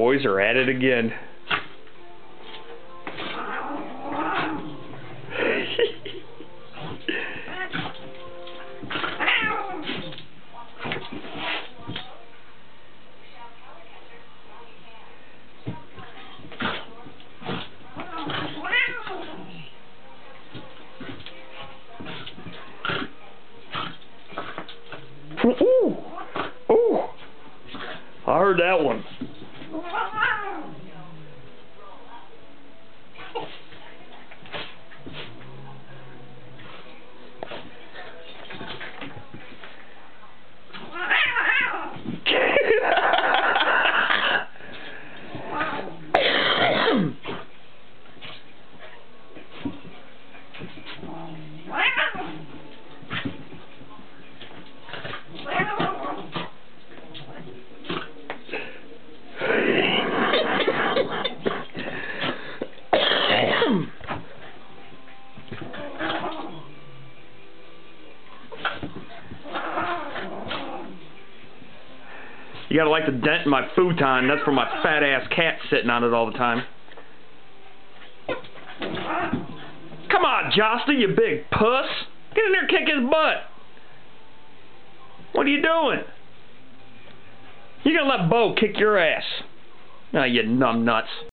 boys are at it again. Ooh! Ooh! I heard that one. You gotta like the dent in my futon. That's from my fat ass cat sitting on it all the time. Come on, Josta, you big puss. Get in there and kick his butt. What are you doing? You're gonna let Bo kick your ass. Oh, you numb nuts.